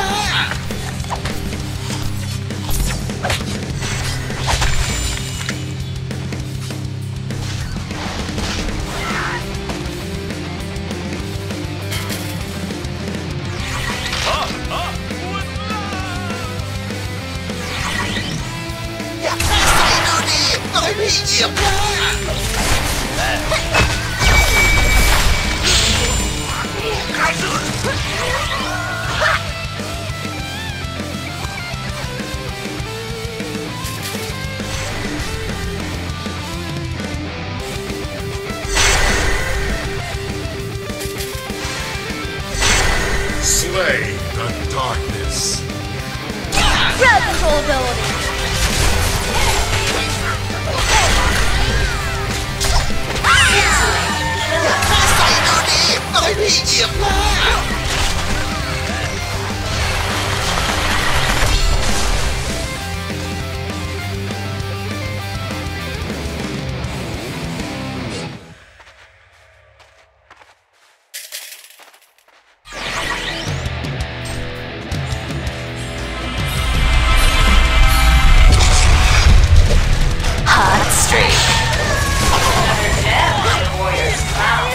Slay the darkness. Crowd control ability. Hot streak. Number 10, Warriors Cloud.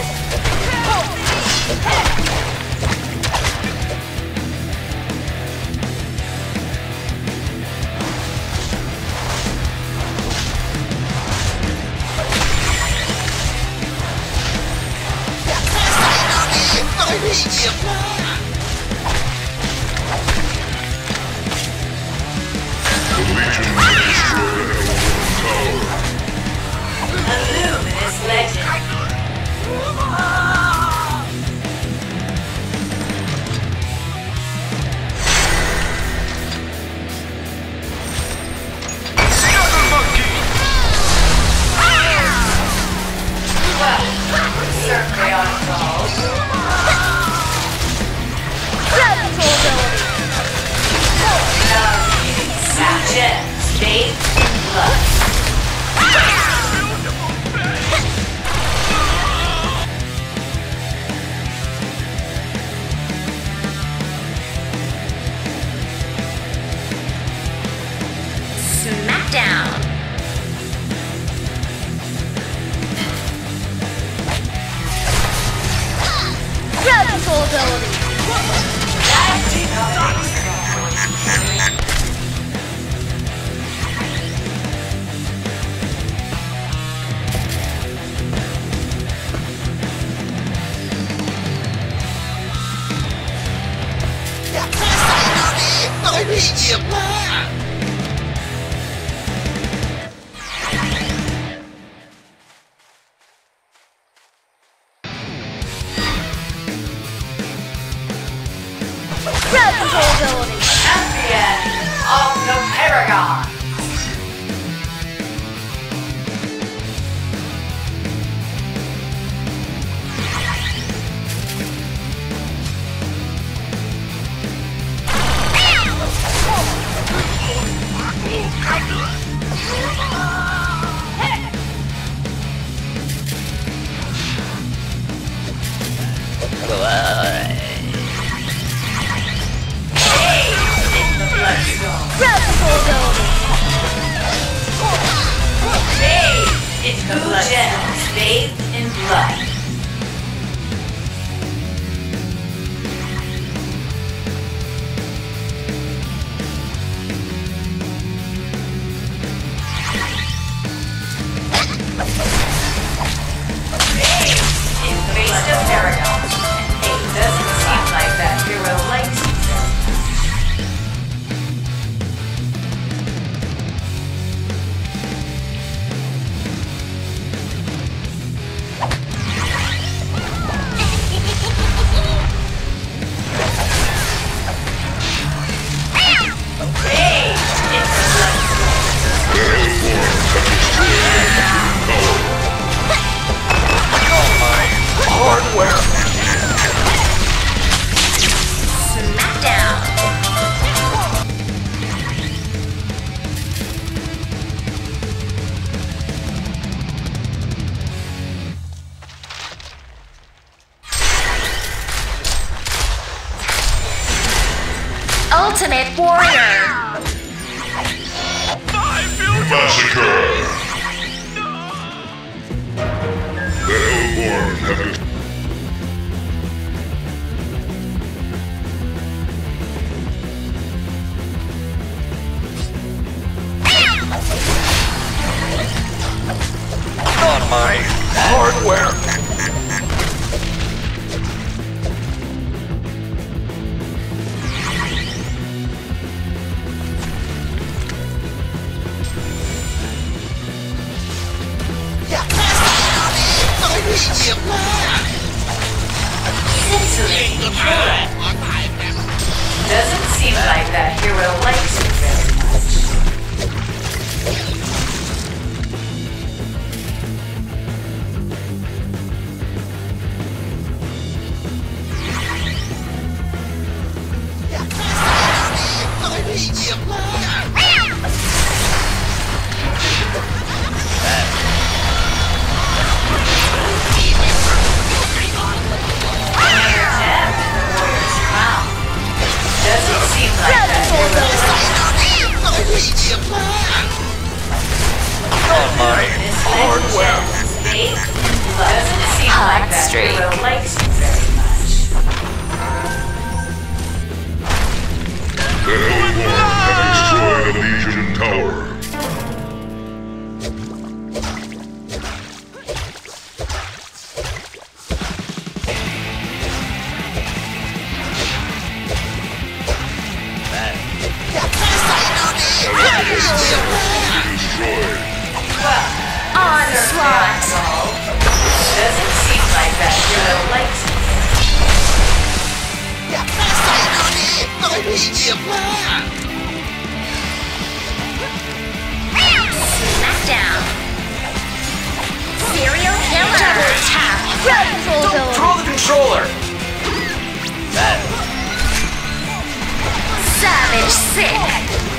The Legion will destroy L1 tower. A luminous legend. Certainly on call. Crowd control ability. Gems, bathed in blood. Smackdown. Crowd control ability. Crowd control ability. Champion of the Paragon. Crowd control ability. Bathed in the blood. Gems, bathed in blood. In the face of Paragon. It doesn't seem like that hero likes it. Smackdown. Ultimate Warrior. Massacre! The Hellborn have destroyed. On my hardware. Scintillating correct. Doesn't seem like that hero likes you very much. Doesn't seem like that hero likes you. On my hardware. Doesn't seem like that hero likes you very much. The Hellborn have destroyed a Legion tower. Destroyed. Onslaught. Doesn't seem like that hero likes you. Smackdown. Serial killer. Double tap. Crowd control ability. Throw the controller. Savage Sick.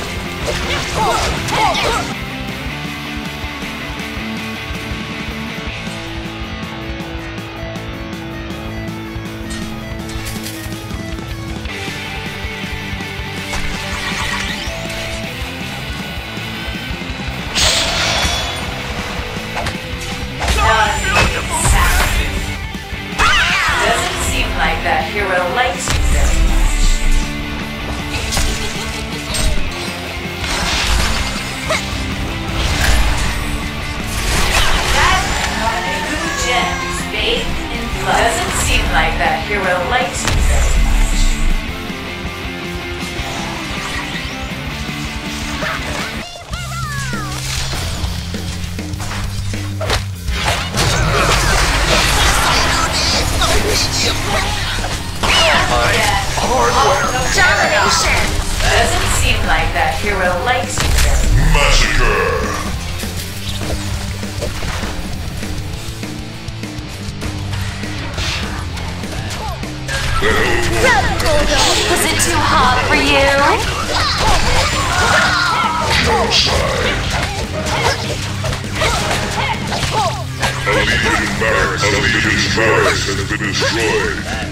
Doesn't seem like that hero likes you very much. Who gems bathed in blood? Doesn't seem like that hero likes you very much. My hardware. Domination. Doesn't seem like that hero likes you very much. Massacre! The Hellborn Crowd control ability. Was it too hot for you? A Legion's barracks has been destroyed.